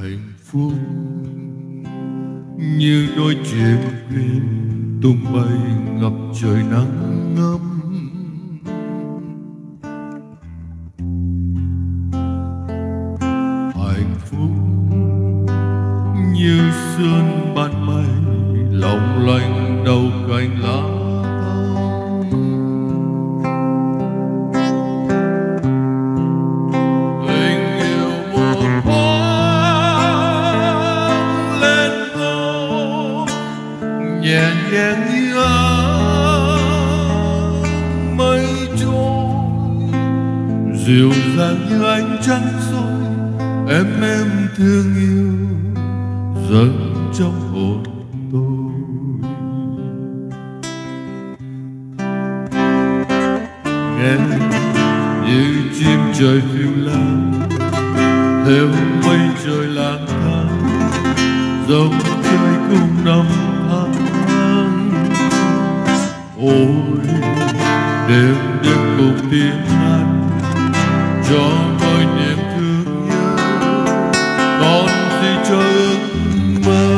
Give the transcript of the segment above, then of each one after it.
hạnh phúc như đôi chim quyên tung bay ngập trời nắng ấm. Hạnh phúc như sương ban mai long lanh đầu cành lá thắm. Tình yêu một thoáng lên ngô nhẹ nhàng như áng mây trôi, dịu dàng như ánh trăng soi em thương yêu dâng trong hồn tôi. Nghe như chim trời phiêu lãng theo mây trời lang thang, dòng trời cùng năm tháng. Ôi đêm đêm cùng tiếng hát cho tôi niềm thương nhớ, còn gì cho ước mơ.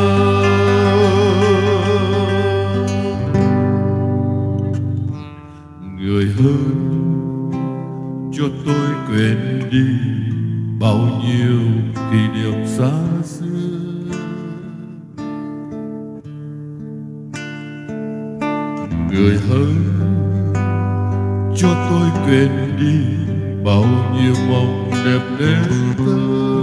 Người ơi cho tôi quên đi bao nhiêu kỷ niệm xa xưa. Người ơi cho tôi quên đi bao nhiêu mộng đẹp nên thơ.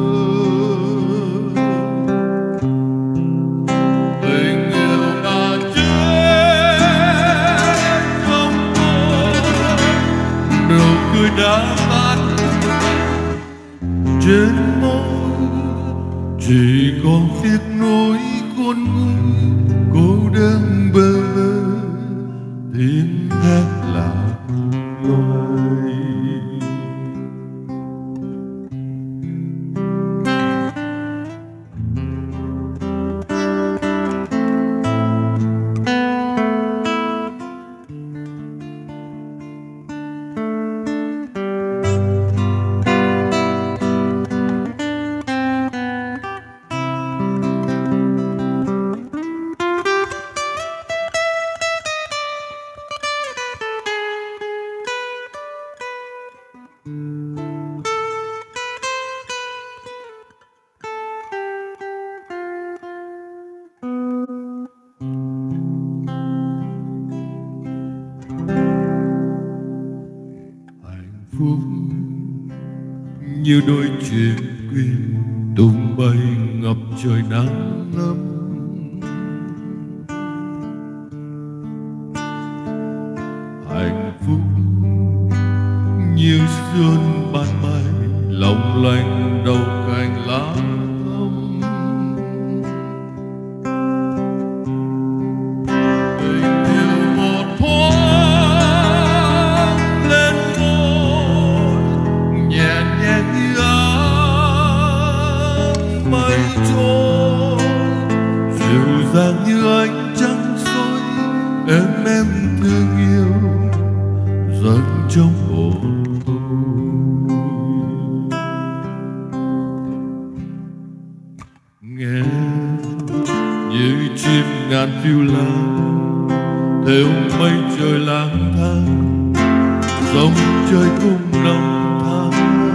Tình yêu đã chết trong tôi, nụ cười đã tắt trên môi, chỉ còn tiếc nuối khôn nguôi cô đơn bơ vơ tiếng hát lạc loài. Phúc như đôi chim quyên tung bay ngập trời nắng ấm. Hạnh phúc như sương ban mai long lanh đầu cành lá thắm. Tình yêu một thoáng lên môi nhẹ nhàng như áng mây trôi, dịu dàng như ánh trăng soi em thương yêu dâng trong hồn tôi. Nghe như chim ngàn phiêu lãng theo mây trời lang thang, dòng trời cùng năm tháng.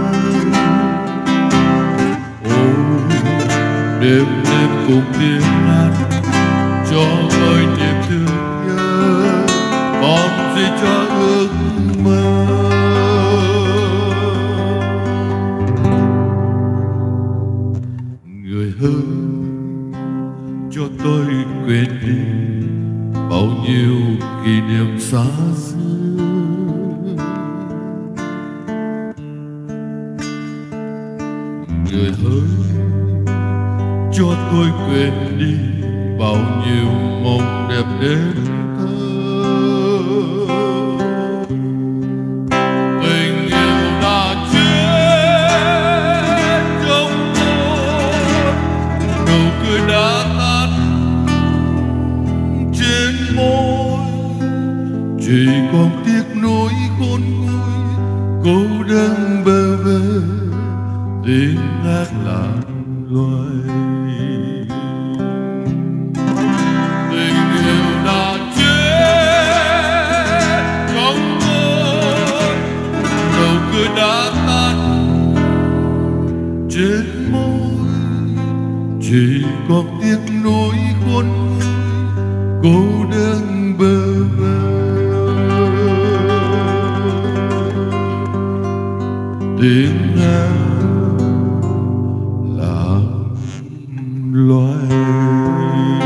Ôi đêm đêm cùng tiếng hát cho tôi niềm thương nhớ, còn gì cho ước mơ. Người ơi cho tôi quên đi bao nhiêu kỷ niệm xa xưa. Người ơi cho tôi quên đi bao nhiêu mộng đẹp đến thơ. Tình yêu đã chết trong tôi, nụ cười đã tắt trên môi, chỉ còn tiếc nuối khôn nguôi cô đơn bơ vơ tiếng hát lạc loài. Tình yêu đã chết trong mơ, nụ cười đã tắt trên môi, chỉ còn tiếc nuối khôn nguôi, cô đơn bơ vơ. Tiếng hát là loài.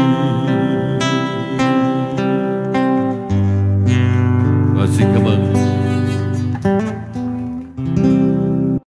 Xin cảm ơn.